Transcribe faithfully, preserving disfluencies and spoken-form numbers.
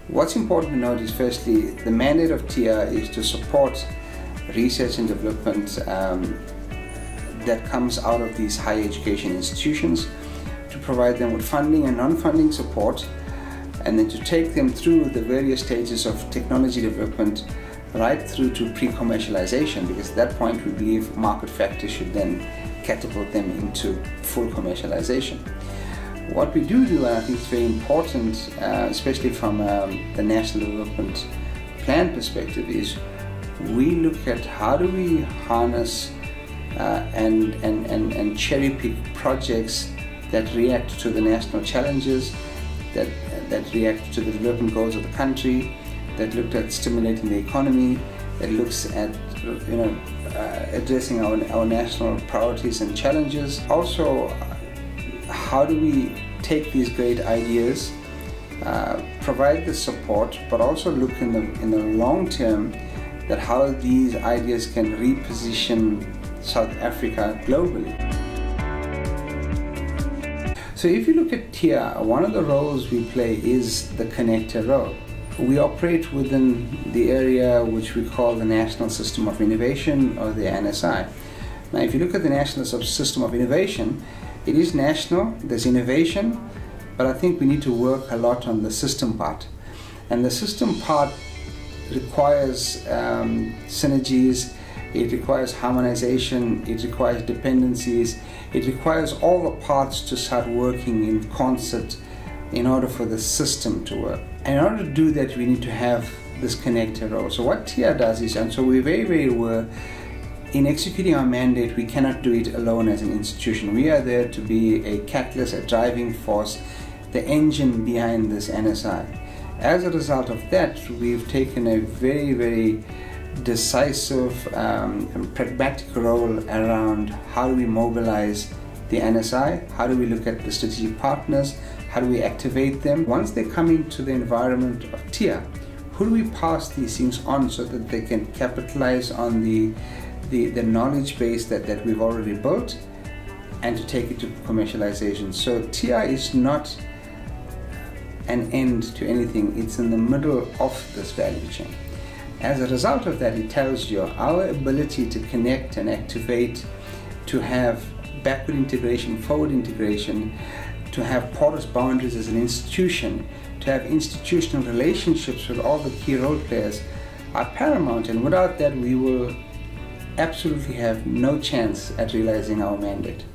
What's important to note is, firstly, the mandate of T I A is to support research and development um, that comes out of these higher education institutions, to provide them with funding and non-funding support, and then to take them through the various stages of technology development right through to pre-commercialization, because at that point we believe market factors should then catapult them into full commercialization. What we do do, and I think it's very important, uh, especially from um, the National Development Plan perspective, is we look at how do we harness uh, and, and, and, and cherry pick projects that react to the national challenges, that, that react to the development goals of the country, that looked at stimulating the economy, that looks at you know uh, addressing our, our national priorities and challenges. Also, how do we take these great ideas, uh, provide the support, but also look in the in the long term that how these ideas can reposition South Africa globally. So if you look at T I A, one of the roles we play is the connector role. We operate within the area which we call the National System of Innovation, or the N S I. Now, if you look at the National System of Innovation, it is national, there's innovation, but I think we need to work a lot on the system part. And the system part requires um, synergies, it requires harmonization, it requires dependencies, it requires all the parts to start working in concert in order for the system to work. And in order to do that, we need to have this connector role. So what T I A does is, and so we're very, very aware, in executing our mandate, we cannot do it alone as an institution. We are there to be a catalyst, a driving force, the engine behind this N S I. As a result of that, we've taken a very, very decisive um, and pragmatic role around how do we mobilize the N S I, how do we look at the strategic partners, how do we activate them. Once they come into the environment of T I A, who do we pass these things on so that they can capitalize on the, the, the knowledge base that, that we've already built, and to take it to commercialization. So T I A is not an end to anything, it's in the middle of this value chain. As a result of that, it tells you our ability to connect and activate, to have backward integration, forward integration, to have porous boundaries as an institution, to have institutional relationships with all the key role players are paramount, and without that we will absolutely have no chance at realizing our mandate.